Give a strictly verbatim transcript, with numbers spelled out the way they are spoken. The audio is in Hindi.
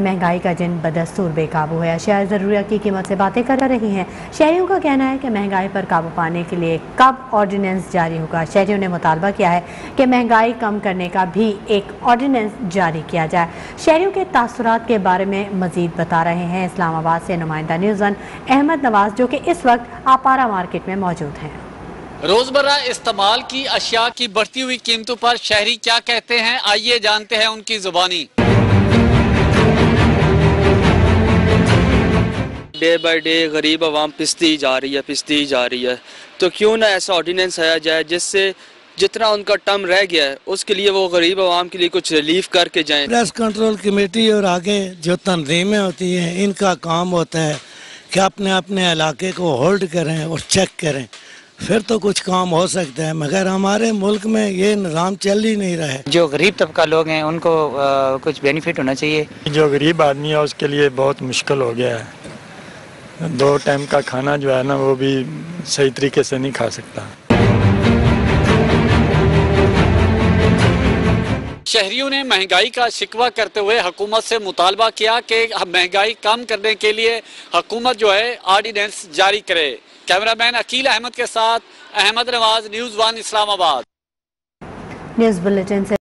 महंगाई का जिन बदस्तूर बेकाबू है, अशिया ज़रूरियात की कीमत से बातें कर रही हैं। शहरियों का कहना है कि महंगाई पर काबू पाने के लिए कब ऑर्डिनेंस जारी होगा। शहरियों ने मुतालबा किया है कि महंगाई कम करने का भी एक ऑर्डिनेंस जारी किया जाए। शहरियों के तासुरात के बारे में मजीद बता रहे हैं इस्लामाबाद से नुमाइंदा न्यूज़न अहमद नवाज, जो कि इस वक्त आपारा मार्केट में मौजूद हैं। रोजमर्रा इस्तेमाल की अशिया की बढ़ती हुई कीमतों पर शहरी क्या कहते हैं, आइए जानते हैं उनकी जुबानी। डे बाय डे गरीब आवाम पिसती जा रही है पिसती जा रही है तो क्यों ना ऐसा ऑर्डिनेंस आया जाए जिससे जितना उनका टर्म रह गया है उसके लिए वो गरीब आवाम के लिए कुछ रिलीफ करके जाएं। प्रेस कंट्रोल कमेटी और आगे जो तंजीमें होती हैं, इनका काम होता है कि अपने अपने इलाके को होल्ड करें और चेक करें, फिर तो कुछ काम हो सकता है। मगर हमारे मुल्क में ये निज़ाम चल ही नहीं रहा है। जो गरीब तबका लोग हैं उनको आ, कुछ बेनिफिट होना चाहिए। जो गरीब आदमी है उसके लिए बहुत मुश्किल हो गया है। दो टाइम का खाना जो है ना वो भी सही तरीके से नहीं खा सकता। शहरियों ने महंगाई का शिकवा करते हुए हुकूमत से मुतालबा किया कि महंगाई कम करने के लिए हुकूमत जो है ऑर्डिनेंस जारी करे। कैमरामैन अकील अहमद के साथ Ahmed Nawaz, news one Islamabad. News bulletin से